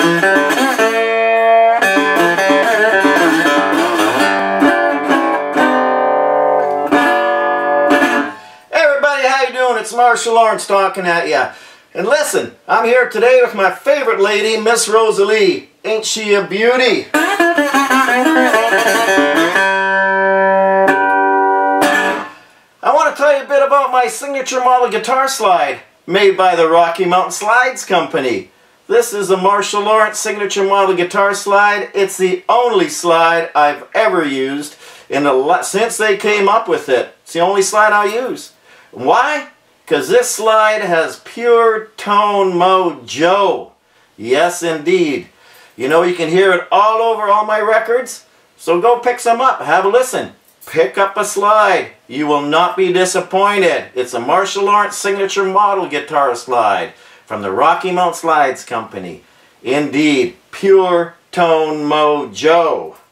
It's Marshall Lawrence talking at ya. And listen, I'm here today with my favorite lady, Miss Rosalie. Ain't she a beauty? I want to tell you a bit about my signature model guitar slide made by the Rocky Mountain Slides Company. This is a Marshall Lawrence signature model guitar slide. It's the only slide I've ever used since they came up with it. It's the only slide I'll use. Why? Because this slide has pure tone mojo. Yes, indeed. You know, you can hear it all over all my records. So go pick some up. Have a listen. Pick up a slide. You will not be disappointed. It's a Marshall Lawrence signature model guitar slide from the Rocky Mountain Slides Company. Indeed, pure tone mojo.